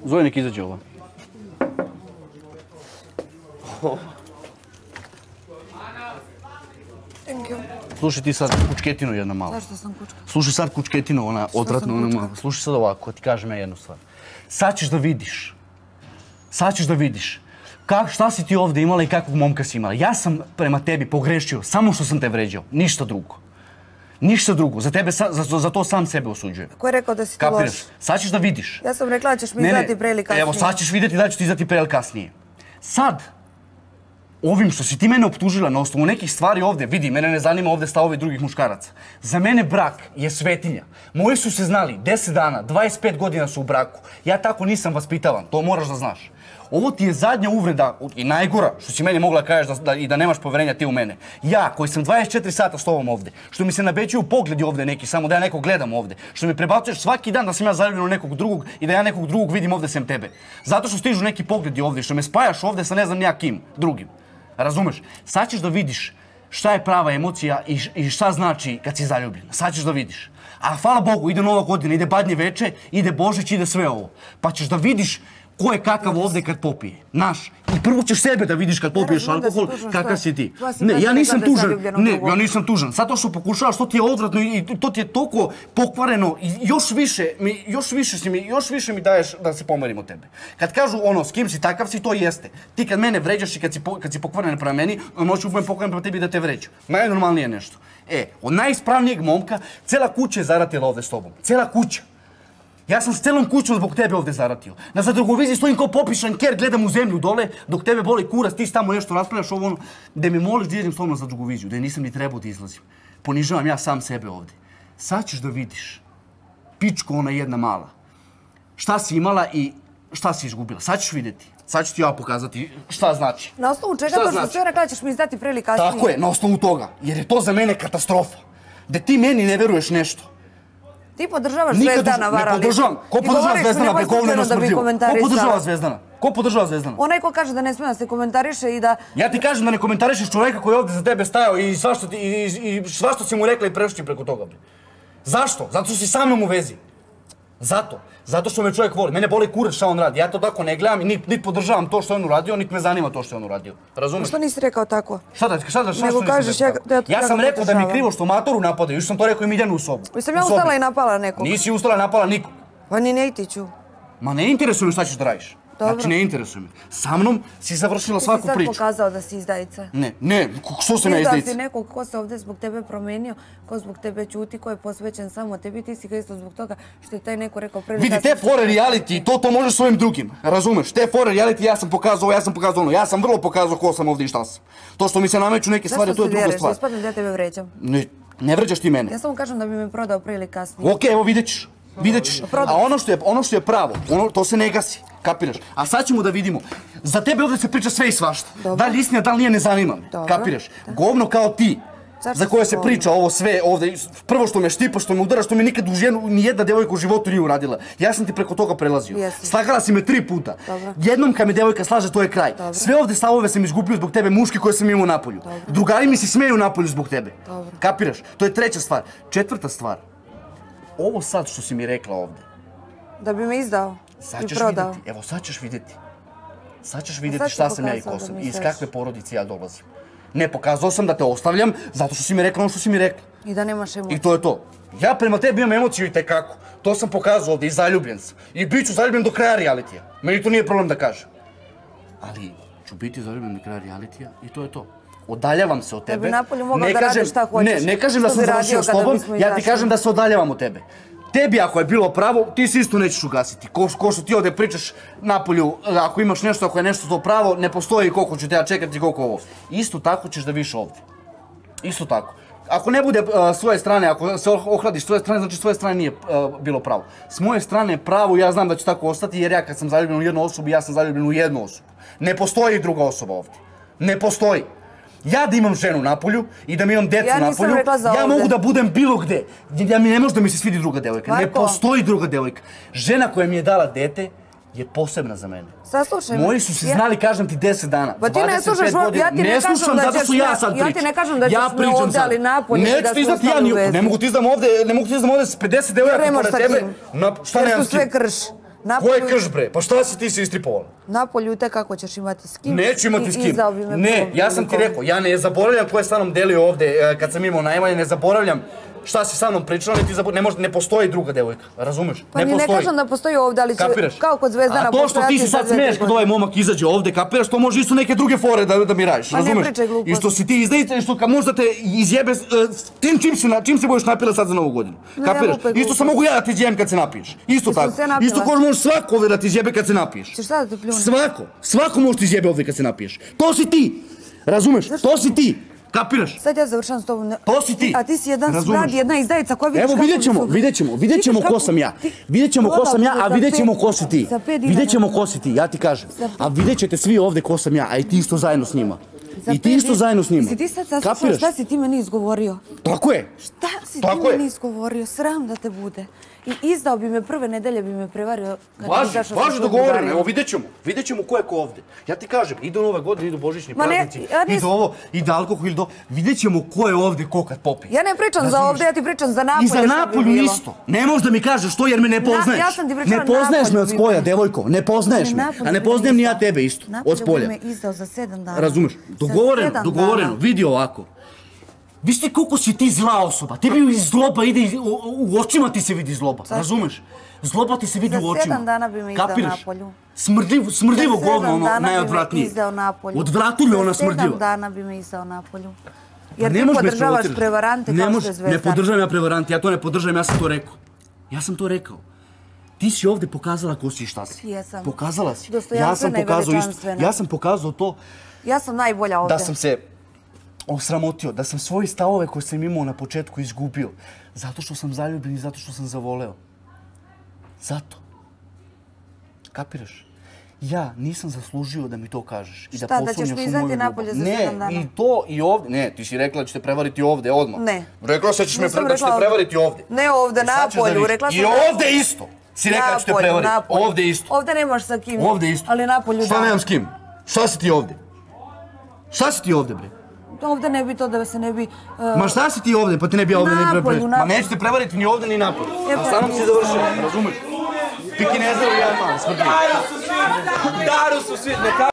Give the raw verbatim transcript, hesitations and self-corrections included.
Zove nek izađe ova. Thank you. Slušaj ti sad kučketinu jedna mala. Zašto sam kučka? Slušaj sad kučketinu, ona odvratna, ona mala. Slušaj sad ovako, ti kažem ja jednu stvar. Sad ćeš da vidiš. Sad ćeš da vidiš. Šta si ti ovdje imala i kakvog momka si imala? Ja sam prema tebi pogrešio, samo što sam te vređao. Ništa drugo. Ništa drugo. Za tebe, za to sam sebe osuđujem. Ko je rekao da si ti loš? Sad ćeš da vidiš. Ja sam rekla da ćeš mi izdati pre ili kasnije. Evo, sad ćeš vidjeti da ću ti izdati pre ili kasnije. Sad, ovim što si ti mene optužila na osnovu nekih stvari ovdje, vidi, mene ne zanima ovdje stavovi drugih muškaraca. Za mene brak je svetinja. Moji su se znali deset dana, dvadeset pet godina su u braku. Ja tako nisam vaspitavan, to moraš da znaš. Ovo ti je zadnja uvreda i najgora što si meni mogla kažeš da, da, i da nemaš poverenja ti u mene. Ja koji sam dvadeset četiri sata s tobom ovdje, što mi se nabećuju pogledi ovdje neki, samo da ja nekog gledam ovdje, što mi prebacuješ svaki dan da sam ja zaljubljen u nekog drugog i da ja nekog drugog vidim ovdje sem tebe. Zato što stižu neki pogledi ovdje, što me spajaš ovdje sa ne znam ja kim, drugim. Razumeš? Sad ćeš da vidiš šta je prava emocija i, i šta znači kad si zaljubljen. Sad ćeš da vidiš. A hvala Bogu, ide Nova godina, ide Badnje veče, ide Božić, ide sve ovo. Pa ćeš da vidiš ko je kakav ovdje kad popije. Naš. I prvo ćeš sebe da vidiš kad popiješ alkohol, kakav si ti. Ne, ja nisam tužan. Ne, ja nisam tužan. Zato što pokušavaš, to ti je odvratno i to ti je toliko pokvareno i još više mi, još više si mi, još više mi daješ da se pomerim od tebe. Kad kažu ono, s kim si takav si, to jeste. Ti kad mene vređaš i kad si, kad si pokvaren prema meni, možeš budem pokvaren prema tebi da te vređu. Najnormalnije nešto. E, od najispravnijeg momka, cela kuća je zaratila ovdje s tobom. Cela kuća. Ja sam s celom kućom zbog tebe ovdje zaratio. Na zadrugoviziji stojim kao popišan ker, gledam u zemlju dole, dok tebe boli kurac, ti tamo nešto raspravljaš ovo ono, da me moliš da idem s tobom na zadrugoviziju, da nisam ni trebao da izlazim. Ponižavam ja sam sebe ovdje. Sad ćeš da vidiš, pičko ona jedna mala, šta si imala i šta si izgubila. Sad ćeš vidjeti. Sad ću ti ja pokazati šta znači. Na osnovu čega to što sve rekla ćeš mi izdati pre ili kasnije? Tako je, na osnovu toga. Jer je to za mene katastrofa. Da ti meni ne veruješ nešto. Ti podržavaš Zvezdana Varalića. Ne podržavam. Ko podržava Zvezdana preko ovdje na smrtljivo? Ko podržava Zvezdana? Ko podržava Zvezdana? Onaj ko kaže da ne smije da se komentariše i da... Ja ti kažem da ne komentarišeš čovjeka koji je ovdje za tebe stajao i svašta, i, i, i svašta si mu rekla i prešući preko toga. Zašto? Zato što si sa mnom u vezi. Zato. Zato što me čovjek voli. Mene boli kurac šta on radi. Ja to tako ne gledam i niti nit podržavam to što je on uradio, niti me zanima to što je on uradio. Razumiješ? Što nisi rekao tako? Šta da, šta da, šta što nisi rekao? Ja, ja sam rekao da mi krivo što matoru napadaju. Još sam to rekao i Miljanu u sobu. Jesam ja ustala i napala nekog? Nisi ustala i napala nikog. Pa ni ne iti ću. Ma ne interesuje me šta ćeš da radiš. Dobro. Znači ne interesuje me. Sa mnom si završila svaku priču. Ti si sad pokazao da si izdajica. Ne, ne, što sam ja izdajica? Izdao si nekog ko se ovdje zbog tebe promijenio, ko zbog tebe ćuti, ko je posvećen samo tebi, ti si ga isto zbog toga što je taj neko rekao pre... Vidi, te fore reality, to to možeš svojim drugim, razumeš? Te fore reality, ja sam pokazao ovo, ja sam pokazao ono, ja sam vrlo pokazao ko sam ovdje i šta sam. To što mi se nameću neke stvari, to je druga stvar. Zašto se vjeruješ? Da ja tebe vređam. Ne, ne vređaš ti mene. Ja samo kažem da bi me prodao pre ili kasnije. Okej, evo vidjet ćeš. Vidjet ćeš. A ono što je, ono što je pravo, ono, to se ne gasi. Kapiraš? A sad ćemo da vidimo. Za tebe ovdje se priča sve i svašta. Da li istina, da li nije, ne zanima me. Kapiraš? Govno kao ti. Za koje se priča ovo sve ovdje. Prvo što me štipa, što me udara, što me nikad u ženu nijedna devojka u životu nije uradila. Ja sam ti preko toga prelazio. Slagala si me tri puta. Jednom kad me devojka slaže, to je kraj. Sve ovdje stavove sam izgubio zbog tebe, muški koje sam imao napolju. Drugari mi se smeju napolju zbog tebe. Kapiraš? To je treća stvar. Četvrta stvar. Ovo sad što si mi rekla ovdje. Da bi me izdao i prodao. Vidjeti. Evo sad ćeš vidjeti. Sad ćeš vidjeti šta sam ja i ko sam i iz kakve porodice ja dolazim. Ne, pokazao sam da te ostavljam zato što si mi rekla ono što si mi rekla. I da nemaš emocije. I to je to. Ja prema tebi imam emociju i tekako. To sam pokazao ovdje i zaljubljen sam. I bit ću zaljubljen do kraja realitija. Meni to nije problem da kažem. Ali ću biti zaljubljen do kraja realitija i to je to. Odaljavam se od tebe. Da bi napolju mogao da radiš šta hoćeš. Ne, ne kažem da sam završio s tobom, ja ti kažem da se odaljavam od tebe. Tebi ako je bilo pravo, ti se isto nećeš ugasiti. Ko, ko što ti ovdje pričaš napolju, ako imaš nešto, ako je nešto to pravo, ne postoji koliko ću te ja čekati, koliko ovo. Isto tako ćeš da viš ovdje. Isto tako. Ako ne bude uh, s svoje strane, ako se ohladiš s svoje strane, znači s svoje strane nije uh, bilo pravo. S moje strane je pravo, ja znam da će tako ostati, jer ja kad sam zaljubljen u jednu osobu, ja sam zaljubljen u jednu osobu. Ne postoji druga osoba ovdje. Ne postoji. Ja da imam ženu napolju i da mi imam djecu napolju, ja mogu da budem bilo gde. Ja mi ne može da mi se svidi druga devojka. Ne postoji druga devojka. Žena koja mi je dala dete je posebna za mene. Saslušaj me. Moji su se znali, kažem ti, deset dana. Pa ti ne slušaš, ja ti ne kažem da ćeš ja ti ne kažem da ćeš me ovdje, ali napolje i da smo ostali u vezi. Ne mogu ti izdam ovdje, ne mogu ti izdam ovdje s pedeset devojaka pored tebe. Šta nemam s tim? Jer su sve krš. Ko je krš, bre? Pa šta si ti se istripovala? Napolju te kako ćeš imati s kim. Neću imati s kim. Ne, ja sam ti rekao, ja ne zaboravljam ko je sa mnom delio ovde kad sam imao najmanje, ne zaboravljam šta si sa mnom pričala, ne, može, ne postoji druga devojka, razumeš? Pa ni ne kažem da postoji ovde, ali će kao kod Zvezdana postojati. A to što ti se sad smeješ kad ovaj momak izađe ovde, kapiraš, to može isto neke druge fore da mi radiš, razumeš? Pa ne pričaj gluposti. I što si ti izdajica, i što kad možda te izjebe, tim čim se budeš napila sad za novu godinu, kapiraš? Isto sam mogu ja da ti izjebem kad se napiješ, isto tako. Isto ko može svako ovde da ti izjebe kad se napiješ. Ćeš sad da te pljune? Svako, svako može ti izjebe ovde kad se napiješ. To si ti, razumeš? To si ti. Kapiraš? Sad ja završam s tobom. To si ti. A ti si jedan smrad, jedna izdajica koja vidiš kako... Evo, vidjet ćemo, vidjet ćemo, vidjet ćemo ko sam ja. Vidjet ćemo ko sam ja, a vidjet ćemo ko si ti. Vidjet ćemo ko si ti, ja ti kažem. A vidjet ćete svi ovde ko sam ja, a i ti isto zajedno s njima. I ti isto zajedno s njima. Si ti sad saslušao šta si ti meni izgovorio? Tako je. Šta si ti meni izgovorio? Sram da te bude. I izdao bi me prve nedelje, bi me prevario. Važi, važi dogovoreno. Evo, vidjet ćemo. Vidjet ćemo ko je ko ovde. Ja ti kažem, idu nove godine, idu božićni praznici, idu ovo, ide alkohol, idu ovo. Vidjet ćemo ko je ovde, ko kad popije. Ja ne pričam za ovde, ja ti pričam za Napolje. I za Napolju isto. Ne možeš da mi kažeš to jer me ne poznaješ. Ja sam ti pričala Napolju. Ne poznaješ me od spolja, devojko. Ne poznaješ me. A ne poznajem ni ja tebe isto. Od spolja. Napolju bi me izdao za sedam dana. Razumeš? Dogovoreno, dogovoreno. Vidi ovako. Viš ti koliko si ti zla osoba, tebi iz zloba ide, u očima ti se vidi zloba, razumeš? Zloba ti se vidi u očima. Za sedam dana bi me izdao Napolju. Smrdljivo govno, ono najodvratnije. Odvratno ona smrdljiva. Za sedam dana bi me izdao Napolju. Jer ti podržavaš prevarante kao što je Zvezdan. Ne podržavam ja prevarante, ja to ne podržavam, ja sam to rekao. Ja sam to rekao. Ti si ovde pokazala ko si i šta si. Jesam. Pokazala si. Dostojanstvena i veličanstvena. Ja sam pokazao to. Ja sam najbolja ovde. Da sam se osramotio, da sam svoje stavove koje sam imao na početku izgubio. Zato što sam zaljubljen i zato što sam zavoleo. Zato. Kapiraš? Ja nisam zaslužio da mi to kažeš. Šta, da ćeš mi izdati Napolje za sedam dana? Ne, i to i ovde. Ne, ti si rekla da ćete prevariti ovde odmah. Ne. Rekla se da ćete prevariti ovde. Ne ovde, Napolju. I ovde isto. Si rekla da ćete prevariti. Ovde isto. Ovde nemaš sa kim. Ovde isto. Ali Napolju da. Šta nemam s kim? Šta si ti ovde? Šta si ti ovde, bre? Ovde ne bi to da se ne bi... Ma šta si ti ovde, pa ti ne bi ovde ne bi... Napolju, Napolju. Ma nećete prevariti ni ovde ni Napolju. A sa mnom si završila, razumeš? Pikinezeru ja imam, smrdi. Daru su svi...